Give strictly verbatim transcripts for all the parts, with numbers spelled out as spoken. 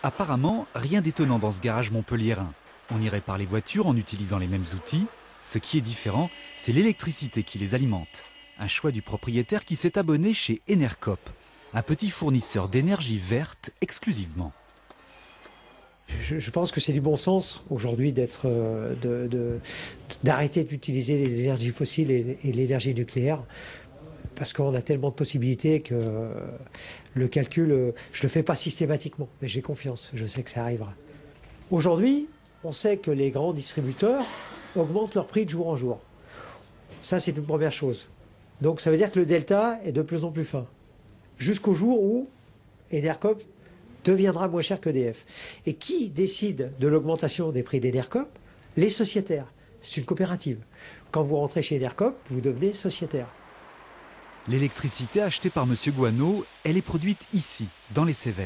Apparemment, rien d'étonnant dans ce garage montpelliérain. On y répare les voitures en utilisant les mêmes outils. Ce qui est différent, c'est l'électricité qui les alimente. Un choix du propriétaire qui s'est abonné chez Enercop, un petit fournisseur d'énergie verte exclusivement. Je, je pense que c'est du bon sens aujourd'hui d'être, euh, de, de, d'arrêter d'utiliser les énergies fossiles et, et l'énergie nucléaire, parce qu'on a tellement de possibilités que euh, le calcul, euh, je ne le fais pas systématiquement, mais j'ai confiance, je sais que ça arrivera. Aujourd'hui, on sait que les grands distributeurs augmentent leur prix de jour en jour. Ça, c'est une première chose. Donc ça veut dire que le delta est de plus en plus fin, jusqu'au jour où Enercop deviendra moins cher que E D F. Et qui décide de l'augmentation des prix d'Enercop? Les sociétaires. C'est une coopérative. Quand vous rentrez chez Enercop, vous devenez sociétaire. L'électricité achetée par M. Guano, elle est produite ici, dans les Cévennes.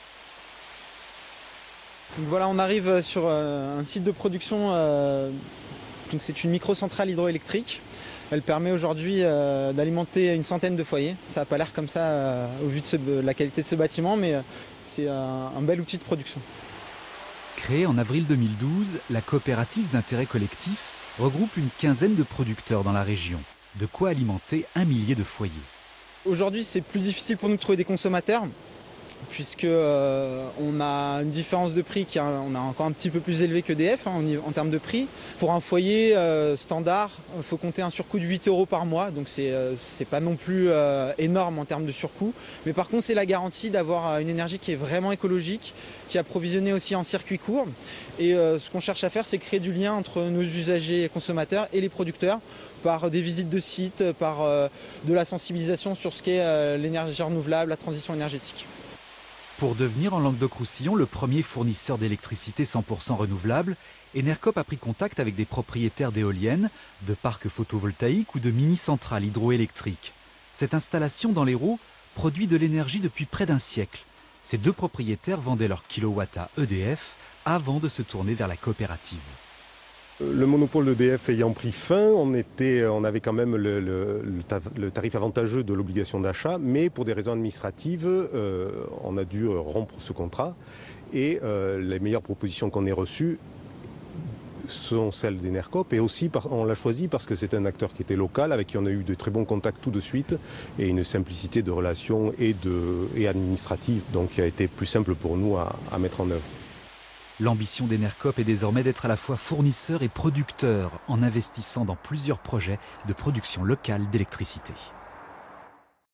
Donc voilà, on arrive sur euh, un site de production. Euh, donc c'est une microcentrale hydroélectrique. Elle permet aujourd'hui euh, d'alimenter une centaine de foyers. Ça n'a pas l'air comme ça euh, au vu de, ce, de la qualité de ce bâtiment, mais euh, c'est un, un bel outil de production. Créée en avril deux mille douze, la coopérative d'intérêt collectif regroupe une quinzaine de producteurs dans la région. De quoi alimenter un millier de foyers. Aujourd'hui, c'est plus difficile pour nous de trouver des consommateurs, puisque euh, on a une différence de prix qui est on a encore un petit peu plus élevé que E D F hein, en, en termes de prix. Pour un foyer euh, standard, il faut compter un surcoût de huit euros par mois, donc c'est euh, c'est pas non plus euh, énorme en termes de surcoût. Mais par contre, c'est la garantie d'avoir une énergie qui est vraiment écologique, qui est approvisionnée aussi en circuit court. Et euh, ce qu'on cherche à faire, c'est créer du lien entre nos usagers et consommateurs et les producteurs, par des visites de sites, par euh, de la sensibilisation sur ce qu'est euh, l'énergie renouvelable, la transition énergétique. Pour devenir en Languedoc-Roussillon le premier fournisseur d'électricité cent pour cent renouvelable, Enercop a pris contact avec des propriétaires d'éoliennes, de parcs photovoltaïques ou de mini-centrales hydroélectriques. Cette installation dans l'Hérault produit de l'énergie depuis près d'un siècle. Ces deux propriétaires vendaient leurs kilowatts à E D F avant de se tourner vers la coopérative. Le monopole d'E D F ayant pris fin, on, était, on avait quand même le, le, le tarif avantageux de l'obligation d'achat, mais pour des raisons administratives, euh, on a dû rompre ce contrat. Et euh, les meilleures propositions qu'on ait reçues sont celles d'Enercop. Et aussi, par, on l'a choisi parce que c'est un acteur qui était local, avec qui on a eu de très bons contacts tout de suite, et une simplicité de relation et, de, et administrative, donc qui a été plus simple pour nous à, à mettre en œuvre. L'ambition d'Enercop est désormais d'être à la fois fournisseur et producteur en investissant dans plusieurs projets de production locale d'électricité.